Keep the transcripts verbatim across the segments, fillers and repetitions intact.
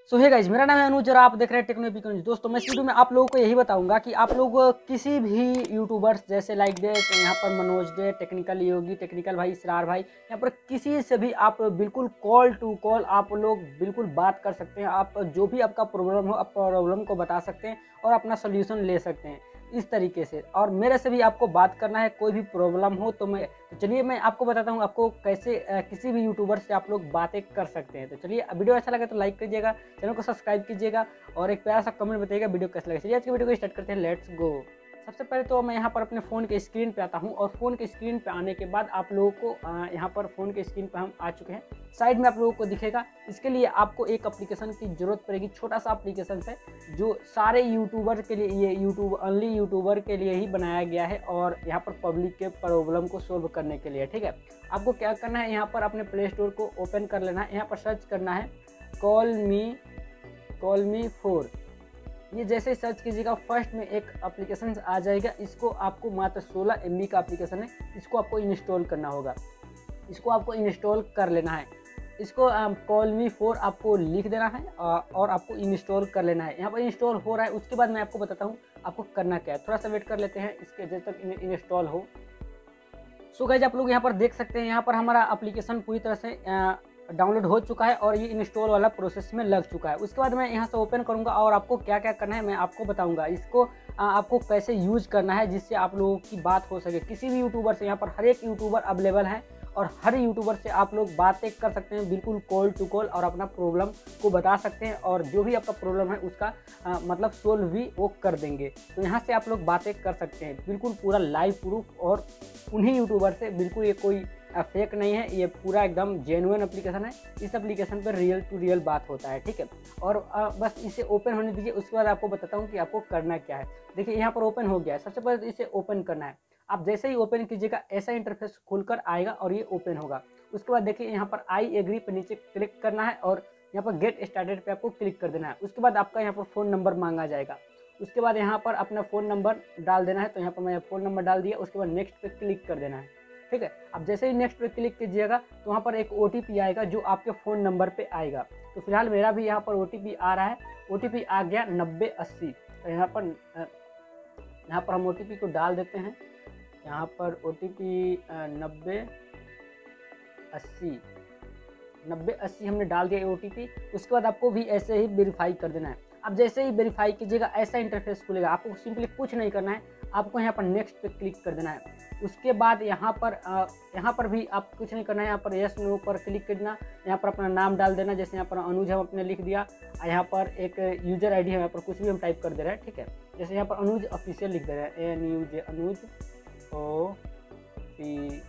सो है गाइज, मेरा नाम है अनुज और आप देख रहे हैं टेक्नो एपी न्यूज। दोस्तों, मैं इस वीडियो में आप लोगों को यही बताऊंगा कि आप लोग किसी भी यूट्यूबर्स जैसे लाइक डे, यहाँ पर मनोज डे, टेक्निकल योगी, टेक्निकल भाई, इसरार भाई, यहाँ पर किसी से भी आप बिल्कुल कॉल टू कॉल आप लोग बिल्कुल बात कर सकते हैं। आप जो भी आपका प्रॉब्लम हो, आप प्रॉब्लम को बता सकते हैं और अपना सोल्यूशन ले सकते हैं इस तरीके से। और मेरे से भी आपको बात करना है, कोई भी प्रॉब्लम हो तो मैं तो चलिए मैं आपको बताता हूँ आपको कैसे आ, किसी भी यूट्यूबर से आप लोग बातें कर सकते हैं। तो चलिए, वीडियो अच्छा लगे तो लाइक कीजिएगा, चैनल को सब्सक्राइब कीजिएगा और एक प्यारा सा कमेंट बताइएगा वीडियो कैसा लगे। चलिए आज की वीडियो को स्टार्ट करते हैं, लेट्स गो। सबसे पहले तो मैं यहाँ पर अपने फ़ोन के स्क्रीन पे आता हूँ और फ़ोन के स्क्रीन पे आने के बाद आप लोगों को यहाँ पर फ़ोन के स्क्रीन पे हम आ चुके हैं। साइड में आप लोगों को दिखेगा, इसके लिए आपको एक एप्लीकेशन की ज़रूरत पड़ेगी। छोटा सा एप्लीकेशन है जो सारे यूट्यूबर के लिए, ये यूट्यूब ओनली यूट्यूबर के लिए ही बनाया गया है और यहाँ पर पब्लिक के प्रॉब्लम को सोल्व करने के लिए। ठीक है, आपको क्या करना है, यहाँ पर अपने प्ले स्टोर को ओपन कर लेना है। यहाँ पर सर्च करना है call me call me for. ये जैसे ही सर्च कीजिएगा फर्स्ट में एक एप्लीकेशन आ जाएगा। इसको आपको मात्र सोलह एम बी का एप्लीकेशन है, इसको आपको इंस्टॉल करना होगा। इसको आपको इंस्टॉल कर लेना है। इसको कॉल मी फोर आपको लिख देना है और आपको इंस्टॉल कर लेना है। यहाँ पर इंस्टॉल हो रहा है, उसके बाद मैं आपको बताता हूँ आपको करना क्या है। थोड़ा सा वेट कर लेते हैं इसके जब तक इंस्टॉल हो। सो गाइस, आप लोग यहाँ पर देख सकते हैं, यहाँ पर हमारा एप्लीकेशन पूरी तरह से डाउनलोड हो चुका है और ये इंस्टॉल वाला प्रोसेस में लग चुका है। उसके बाद मैं यहाँ से ओपन करूँगा और आपको क्या क्या करना है मैं आपको बताऊँगा। इसको आ, आपको कैसे यूज करना है जिससे आप लोगों की बात हो सके किसी भी यूट्यूबर से। यहाँ पर हर एक यूट्यूबर अवेलेबल है और हर यूट्यूबर से आप लोग बातें कर सकते हैं बिल्कुल कॉल टू कॉल और अपना प्रॉब्लम को बता सकते हैं और जो भी आपका प्रॉब्लम है उसका आ, मतलब सोल्व भी वो कर देंगे। तो यहाँ से आप लोग बातें कर सकते हैं बिल्कुल पूरा लाइव प्रूफ और उन्हीं यूट्यूबर से। बिल्कुल ये कोई फेक नहीं है, ये पूरा एकदम जेन्युइन एप्लीकेशन है। इस एप्लीकेशन पर रियल टू रियल बात होता है। ठीक है, और आ, बस इसे ओपन होने दीजिए। उसके बाद आपको बताता हूँ कि आपको करना क्या है। देखिए यहाँ पर ओपन हो गया है। सबसे पहले इसे ओपन करना है। आप जैसे ही ओपन कीजिएगा ऐसा इंटरफेस खुलकर आएगा और ये ओपन होगा। उसके बाद देखिए यहाँ पर आई एग्री पर नीचे क्लिक करना है और यहाँ पर गेट स्टार्टेड पे आपको क्लिक कर देना है। उसके बाद आपका यहाँ पर फ़ोन नंबर मांगा जाएगा। उसके बाद यहाँ पर अपना फ़ोन नंबर डाल देना है। तो यहाँ पर मैं फ़ोन नंबर डाल दिया। उसके बाद नेक्स्ट पे क्लिक कर देना है। ठीक है, अब जैसे ही नेक्स्ट पे क्लिक कीजिएगा तो वहाँ पर एक ओ टी पी आएगा जो आपके फ़ोन नंबर पे आएगा। तो फिलहाल मेरा भी यहाँ पर ओ टी पी आ रहा है। ओ टी पी आ गया नब्बे अस्सी। तो यहाँ पर यहाँ पर हम ओ टी पी को डाल देते हैं। यहाँ पर ओ टी पी नब्बे अस्सी नब्बे अस्सी हमने डाल दिया ओ टी पी। उसके बाद आपको भी ऐसे ही वेरीफाई कर देना है। अब जैसे ही वेरीफाई कीजिएगा ऐसा इंटरफेस खुलेगा। आपको सिंपली कुछ नहीं करना है, आपको यहाँ पर नेक्स्ट पे क्लिक कर देना है। उसके बाद यहाँ पर यहाँ पर भी आप कुछ नहीं करना है, यहाँ पर यस नो पर क्लिक करना। यहाँ पर अपना नाम डाल देना, जैसे यहाँ पर अनुज हम अपने लिख दिया। यहाँ पर एक यूजर आईडी है, यहाँ पर कुछ भी हम टाइप कर दे रहे हैं। ठीक है, जैसे यहाँ पर अनुज ऑफिशियल लिख दे रहे हैं, N U J Anuj O P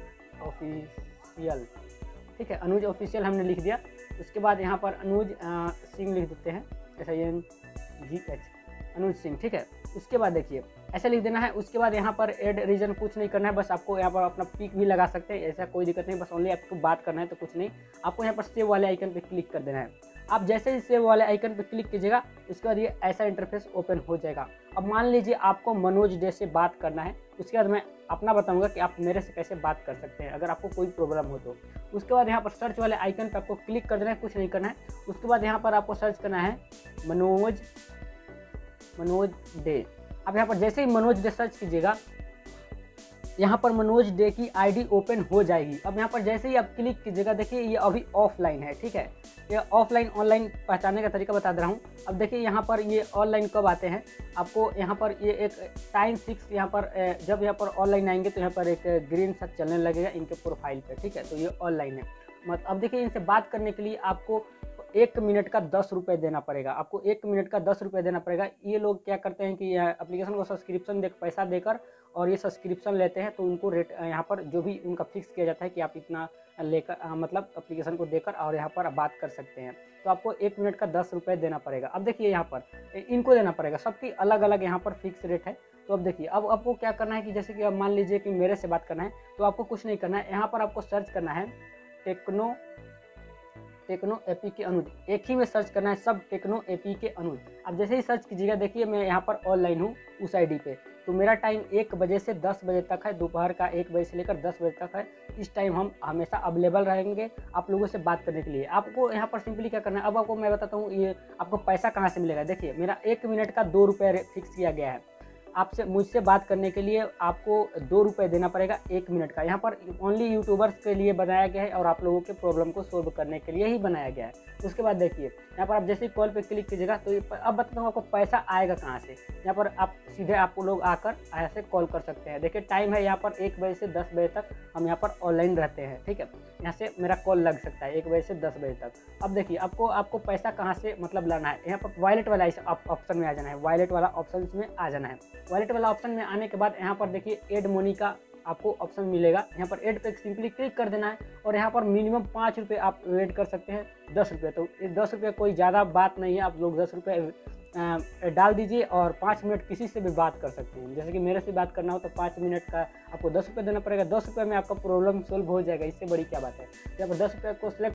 official. ठीक है, अनुज ऑफिशियल हमने लिख दिया। उसके बाद यहाँ पर अनुज सिंह लिख देते हैं, ऐसा N G H Anuj Singh. ठीक है, उसके बाद देखिए ऐसा लिख देना है। उसके बाद यहाँ पर एड रीजन कुछ नहीं करना है, बस आपको यहाँ पर अपना पिक भी लगा सकते हैं, ऐसा कोई दिक्कत नहीं। बस ओनली आपको बात करना है तो कुछ नहीं। आपको यहाँ पर सेव वाले आइकन पे क्लिक कर देना है। आप जैसे ही सेव वाले आइकन पे क्लिक कीजिएगा उसके बाद ये ऐसा इंटरफेस ओपन हो जाएगा। अब मान लीजिए आपको मनोज डे से बात करना है, उसके बाद मैं अपना बताऊंगा कि आप मेरे से कैसे बात कर सकते हैं अगर आपको कोई प्रॉब्लम हो तो। उसके बाद यहाँ पर सर्च वाले आइकन पे आपको क्लिक कर देना है, कुछ नहीं करना है। उसके बाद यहाँ पर आपको सर्च करना है मनोज मनोज डे। अब यहाँ पर जैसे ही मनोज डे सर्च कीजिएगा यहाँ पर मनोज डे की आईडी ओपन हो जाएगी। अब यहाँ पर जैसे ही आप क्लिक कीजिएगा देखिए ये अभी ऑफलाइन है। ठीक है, ये ऑफलाइन ऑनलाइन पहचानने का तरीका बता दे रहा हूँ। अब देखिए यहाँ पर ये ऑनलाइन कब आते हैं, आपको यहाँ पर ये एक टाइम फिक्स, यहाँ पर जब यहाँ पर ऑनलाइन आएंगे तो यहाँ पर एक ग्रीन सा चलने लगेगा इनके प्रोफाइल पे। ठीक है, तो ये ऑनलाइन है। मतलब अब देखिए इनसे बात करने के लिए आपको एक मिनट का दस रुपये देना पड़ेगा। आपको एक मिनट का दस रुपये देना पड़ेगा। ये लोग क्या करते हैं कि एप्लीकेशन को सब्सक्रिप्शन दे पैसा देकर और ये सब्सक्रिप्शन लेते हैं तो उनको रेट यहाँ पर जो भी उनका फिक्स किया जाता है कि आप इतना लेकर मतलब एप्लीकेशन को देकर और यहाँ पर बात कर सकते हैं। तो आपको एक मिनट का दस रुपये देना पड़ेगा। अब देखिए यहाँ पर इनको देना पड़ेगा, सबकी अलग अलग यहाँ पर फिक्स रेट है। तो अब देखिए अब आपको क्या करना है कि जैसे कि अब मान लीजिए कि मेरे से बात करना है तो आपको कुछ नहीं करना है। यहाँ पर आपको सर्च करना है टेक्नो टेक्नो एपी के अनुज, एक ही में सर्च करना है सब टेक्नो एपी के अनुज। अब जैसे ही सर्च कीजिएगा देखिए मैं यहाँ पर ऑनलाइन हूँ उस आईडी पे, तो तो मेरा टाइम एक बजे से दस बजे तक है, दोपहर का एक बजे से लेकर दस बजे तक है। इस टाइम हम हमेशा अवेलेबल रहेंगे आप लोगों से बात करने के लिए। आपको यहाँ पर सिंपली क्या करना है, अब आपको मैं बताता हूँ ये आपको पैसा कहाँ से मिलेगा। देखिए मेरा एक मिनट का दो रुपये फिक्स किया गया है। आपसे मुझसे बात करने के लिए आपको दो रुपये देना पड़ेगा एक मिनट का। यहाँ पर ओनली यूट्यूबर्स के लिए बनाया गया है और आप लोगों के प्रॉब्लम को सोल्व करने के लिए ही बनाया गया है। उसके बाद देखिए यहाँ पर आप जैसे ही कॉल पे क्लिक कीजिएगा तो अब बताता हूँ आपको पैसा आएगा कहाँ से। यहाँ पर आप सीधे आपको लोग आकर ऐसे कॉल कर सकते हैं। देखिए टाइम है यहाँ पर एक बजे से दस बजे तक हम यहाँ पर ऑनलाइन रहते हैं, ठीक है। यहाँ से मेरा कॉल लग सकता है एक बजे से दस बजे तक। अब देखिए आपको आपको पैसा कहाँ से मतलब लाना है, यहाँ पर वॉलेट वाला इस ऑप्शन में आ जाना है, वॉलेट वाला ऑप्शन में आ जाना है। वॉलेट वाला ऑप्शन में आने के बाद यहाँ पर देखिए ऐड मनी का आपको ऑप्शन मिलेगा। यहाँ पर ऐड पे सिंपली क्लिक कर देना है और यहाँ पर मिनिमम पाँच रुपये आप ऐड कर सकते हैं, दस रुपये। तो दस रुपये कोई ज़्यादा बात नहीं है, आप लोग दस रुपये डाल दीजिए और पाँच मिनट किसी से भी बात कर सकते हैं। जैसे कि मेरे से बात करना हो तो पाँच मिनट का आपको दस रुपये देना पड़ेगा। दस रुपये में आपका प्रॉब्लम सोल्व हो जाएगा, इससे बड़ी क्या बात है। यहाँ पर दस रुपये को सिलेक्ट